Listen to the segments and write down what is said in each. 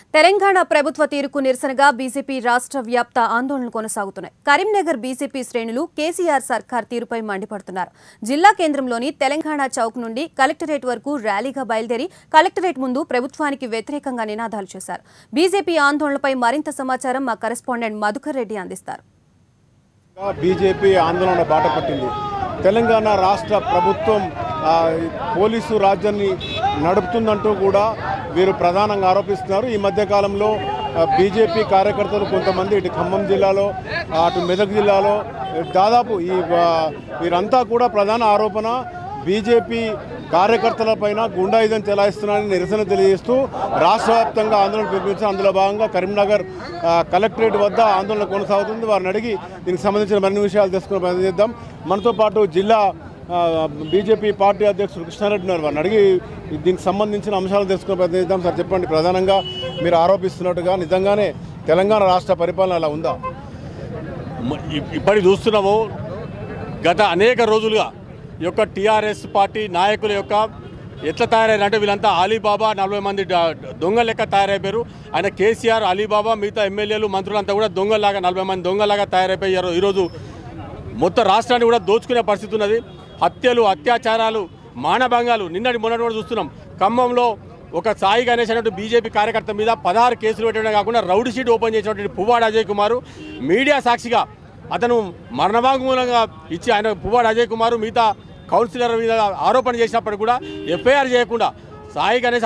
తెలంగాణ ప్రభుత్వ తీరుకు నిరసనగా బీజేపీ రాష్ట్ర వ్యాప్త ఆందోళనలు కొనసాగుతున్నాయి. కరీంనగర్ బీజేపీ శ్రేణులు కేసీఆర్ సర్కార్ తీరుపై మండిపడుతున్నారు. జిల్లా కేంద్రంలోని తెలంగాణ చౌక్ నుండి కలెక్టరేట్ వరకు ర్యాలీగా బయలుదేరి కలెక్టరేట్ ముందు ప్రభుత్వానికి వ్యతిరేకంగా నినాదాలు చేశారు. బీజేపీ ఆందోళనపై మరింత సమాచారం మా కరెస్పాండెంట్ మధుకర్ రెడ్డి అందిస్తారు. బీజేపీ ఆందోళన బాట పట్టింది. తెలంగాణ రాష్ట్ర ప్రభుత్వం పోలీసు రాజ్యాన్ని నడుపుతుందంటూ కూడా వీరు ప్రధానంగా ఆరోపిస్తున్నారు. ఈ మధ్యకాలంలో బీజేపీ కార్యకర్తలు కొంతమంది ఇటు ఖమ్మం జిల్లాలో అటు మెదక్ జిల్లాలో దాదాపు వీరంతా కూడా ప్రధాన ఆరోపణ బీజేపీ కార్యకర్తలపైన గుండాయుధం చెలాయిస్తున్నారని నిరసన తెలియజేస్తూ రాష్ట్ర వ్యాప్తంగా ఆందోళన పిలిపించారు. అందులో భాగంగా కరీంనగర్ కలెక్టరేట్ వద్ద ఆందోళన కొనసాగుతుంది. వారిని అడిగి దీనికి సంబంధించిన మరిన్ని విషయాలు తెలుసుకునే ప్రయత్నం చేద్దాం. మనతో పాటు జిల్లా బీజేపీ పార్టీ అధ్యక్షుడు కృష్ణారెడ్డి ఉన్నారు. వారిని అడిగి దీనికి సంబంధించిన అంశాలు తెలుసుకునే ప్రయత్నం చేద్దాం. సార్ చెప్పండి, ప్రధానంగా మీరు ఆరోపిస్తున్నట్టుగా నిజంగానే తెలంగాణ రాష్ట్ర పరిపాలన అలా ఉందా? ఇప్పటికి చూస్తున్నాము, గత అనేక రోజులుగా ఈ యొక్క టీఆర్ఎస్ పార్టీ నాయకుల యొక్క ఎట్లా తయారైనారంటే వీళ్ళంతా అలీబాబా 40 మంది దొంగ లెక్క తయారైపోయారు. ఆయన కేసీఆర్, అలీబాబా, మిగతా ఎమ్మెల్యేలు మంత్రులంతా కూడా దొంగలాగా 40 మంది దొంగలాగా తయారైపోయారు. ఈరోజు మొత్తం రాష్ట్రాన్ని కూడా దోచుకునే పరిస్థితి ఉన్నది. హత్యలు, అత్యాచారాలు, మానభంగాలు నిన్నటి మొన్నటి కూడా చూస్తున్నాం. ఖమ్మంలో ఒక సాయి గణేష్ అనేటువంటి బీజేపీ కార్యకర్త మీద 16 కేసులు పెట్టడమే కాకుండా రౌడీ షీట్ ఓపెన్ చేసినటువంటి పువ్వాడ అజయ్ కుమార్ మీడియా సాక్షిగా అతను మరణవాంగ్మూలంగా ఇచ్చి ఆయన పువ్వాడ అజయ్ కుమార్ మిగతా కౌన్సిలర్ మీద ఆరోపణ చేసినప్పటికీ కూడా ఎఫ్ఐఆర్ చేయకుండా సాయి గణేష్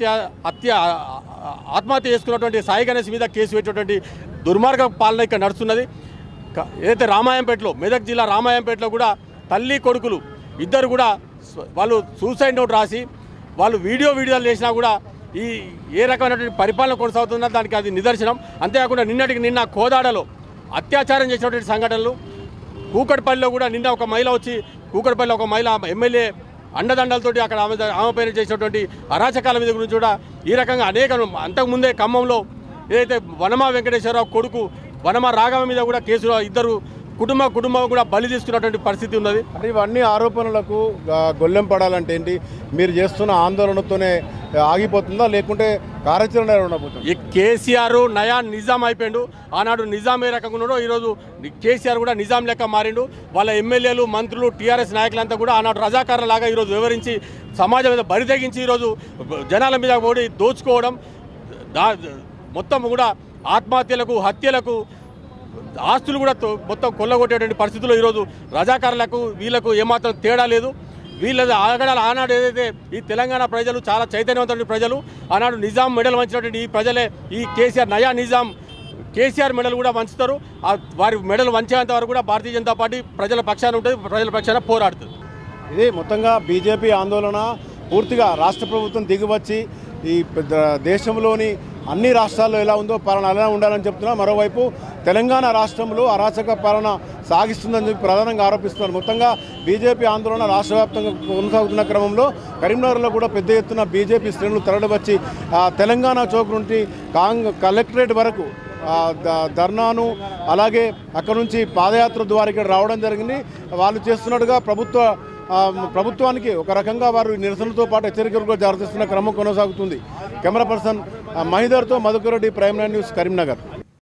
ఆత్మహత్య చేసుకున్నటువంటి సాయి గణేష్ మీద కేసు పెట్టినటువంటి దుర్మార్గ పాలన ఇక్కడ నడుస్తున్నది. ఏదైతే రామాయంపేటలో, మెదక్ జిల్లా రామాయంపేటలో కూడా తల్లి కొడుకులు ఇద్దరు కూడా వాళ్ళు సూసైడ్ నోట్ రాసి వాళ్ళు వీడియోలు చేసినా కూడా ఈ ఏ రకమైనటువంటి పరిపాలన కొనసాగుతుందో దానికి అది నిదర్శనం. అంతేకాకుండా నిన్న కోదాడలో అత్యాచారం చేసినటువంటి సంఘటనలు, కూకట్పల్లిలో కూడా నిన్న ఒక మహిళ వచ్చి కూకట్పల్లిలో ఒక మహిళ ఎమ్మెల్యే అండదండలతోటి అక్కడ ఆమె పైన చేసినటువంటి అరాచకాల మీద గురించి కూడా ఈ రకంగా అనేక అంతకుముందే ఖమ్మంలో ఏదైతే వనమా వెంకటేశ్వరరావు కొడుకు వనమా రాఘవ మీద కూడా కేసులో ఇద్దరు కుటుంబం కూడా బలి తీసుకున్నటువంటి పరిస్థితి ఉన్నది. అంటే ఇవన్నీ ఆరోపణలకు గొల్లెం పడాలంటే ఏంటి? మీరు చేస్తున్న ఆందోళనతోనే ఆగిపోతుందా, లేకుంటే కార్యాచరణ ఉండబోతుంది? ఈ కేసీఆర్ నయా నిజాం అయిపోయిండు. ఆనాడు నిజాం ఏ రకంగా ఉన్నాడో ఈరోజు కేసీఆర్ కూడా నిజాం లెక్క మారిండు. వాళ్ళ ఎమ్మెల్యేలు, మంత్రులు, టీఆర్ఎస్ నాయకులంతా కూడా ఆనాడు రజాకారులాగా ఈరోజు వివరించి సమాజం మీద బరి తెగించి ఈరోజు జనాల మీద ఓడి దోచుకోవడం, మొత్తం కూడా ఆత్మహత్యలకు, హత్యలకు, ఆస్తులు కూడా మొత్తం కొల్లగొట్టేటువంటి పరిస్థితుల్లో ఈరోజు రజాకారులకు వీళ్ళకు ఏమాత్రం తేడా లేదు. వీళ్ళ ఆనాడు ఏదైతే ఈ తెలంగాణ ప్రజలు చాలా చైతన్యవంతమైన ప్రజలు, ఆనాడు నిజాం మెడల్ వంచినటువంటి ఈ ప్రజలే ఈ కేసీఆర్ నయా నిజాం కేసీఆర్ మెడల్ కూడా వంచుతారు. వారి మెడల్ వంచేంత వరకు కూడా భారతీయ జనతా పార్టీ ప్రజల పక్షాన ఉంటుంది, ప్రజల పక్షాన పోరాడుతుంది. ఇది మొత్తంగా బీజేపీ ఆందోళన పూర్తిగా రాష్ట్ర ప్రభుత్వం దిగివచ్చి ఈ దేశంలోని అన్ని రాష్ట్రాల్లో ఎలా ఉందో పాలన అలా ఉండాలని చెప్తున్నా. మరోవైపు తెలంగాణ రాష్ట్రంలో అరాచక పాలన సాగిస్తుందని చెప్పి ప్రధానంగా ఆరోపిస్తున్నారు. మొత్తంగా బీజేపీ ఆందోళన రాష్ట్ర వ్యాప్తంగా కొనసాగుతున్న క్రమంలో కరీంనగర్లో కూడా పెద్ద ఎత్తున బీజేపీ శ్రేణులు తరలివచ్చి తెలంగాణ చౌక్ నుండి కలెక్టరేట్ వరకు ధర్నాను, అలాగే అక్కడ నుంచి పాదయాత్ర ద్వారా ఇక్కడ రావడం జరిగింది. వాళ్ళు చేస్తున్నట్టుగా ప్రభుత్వానికి ఒక రకంగా వారు నిరసనలతో పాటు హెచ్చరికలు కూడా జారీ చేస్తున్న క్రమం కొనసాగుతుంది. కెమెరా పర్సన్ మహిదర్తో మధుకర్ రెడ్డి, ప్రైమ్9 న్యూస్, కరీంనగర్.